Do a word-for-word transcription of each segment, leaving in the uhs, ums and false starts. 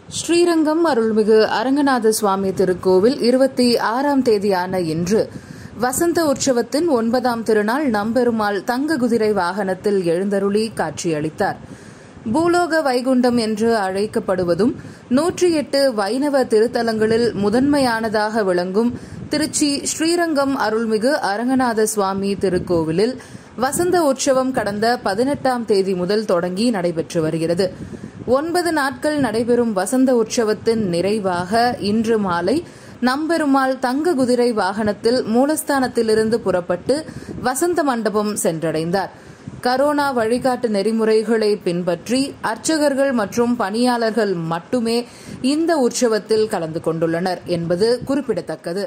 ஸ்ரீரங்கம் அருள்மிகு அரங்கநாத சுவாமி திருக்கோவில் இருபத்தி ஆறாம் தேதியான இன்று வசந்த உற்சவத்தின் ஒன்பதாம் திருநாள் நம்பெருமாள் தங்க குதிரை வாகனத்தில் எழுந்தருளி காட்சியளித்தார். பூலோக வைகுண்டம் என்று அழைக்கப்படுவதும் நூற்றி எட்டு வைணவ திருத்தலங்களில் முதன்மையானதாக விளங்கும் திருச்சி ஸ்ரீரங்கம் அருள்மிகு அரங்கநாத சுவாமி திருக்கோவிலில் வசந்த உற்சவம் கடந்த பதினெட்டாம் தேதி முதல் தொடங்கி நடைபெற்று வருகிறது. ஒன்பது நாட்கள் நடைபெறும் வசந்த உற்சவத்தின் நிறைவாக இன்று மாலை நம்பெருமாள் தங்க குதிரை வாகனத்தில் மூலஸ்தானத்திலிருந்து புறப்பட்டு வசந்த மண்டபம் சென்றடைந்தார். கரோனா வழிகாட்டு நெறிமுறைகளை பின்பற்றி அர்ச்சகர்கள் மற்றும் பணியாளர்கள் மட்டுமே இந்த உற்சவத்தில் கலந்து கொண்டுள்ளனர் என்பது குறிப்பிடத்தக்கது.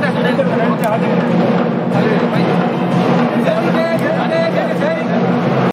Hey,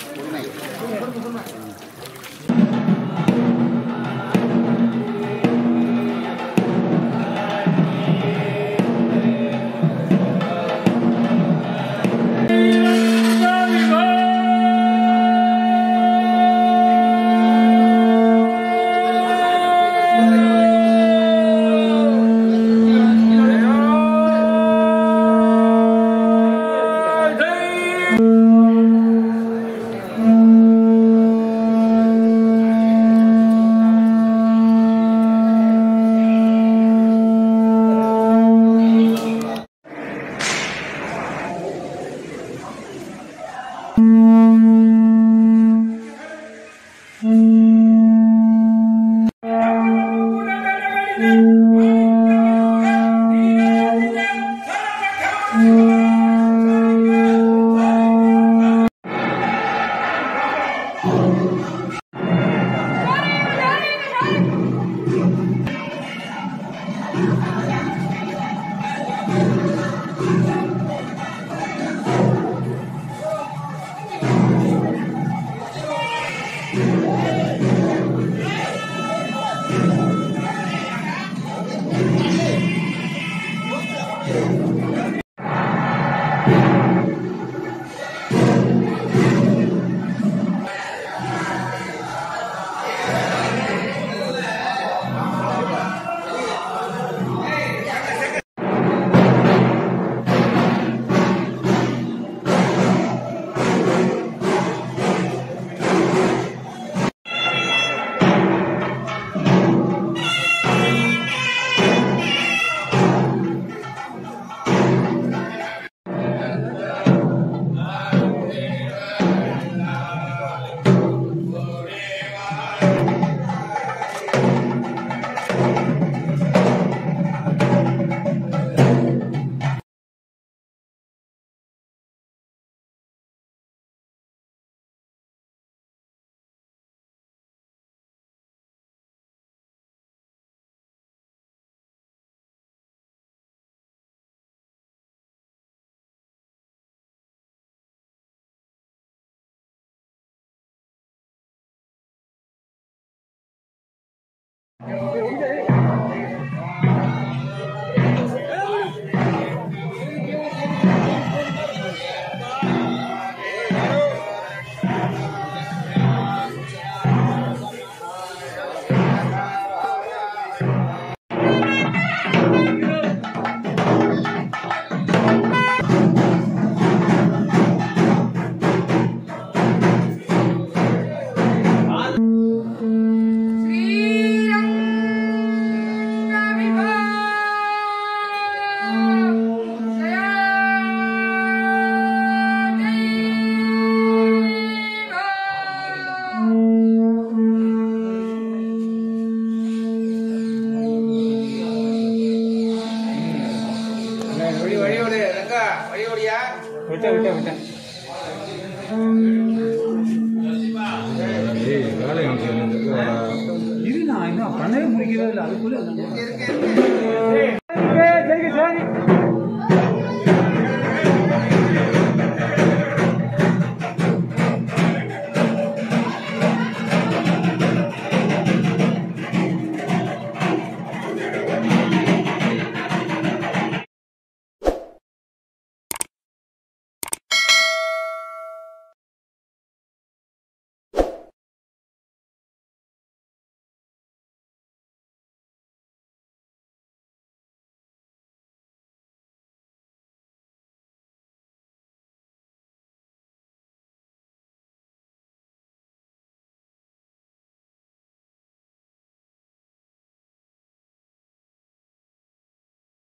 இது நான் இன்னும் பண்ணவே முடியவே இல்லை அதுக்குள்ள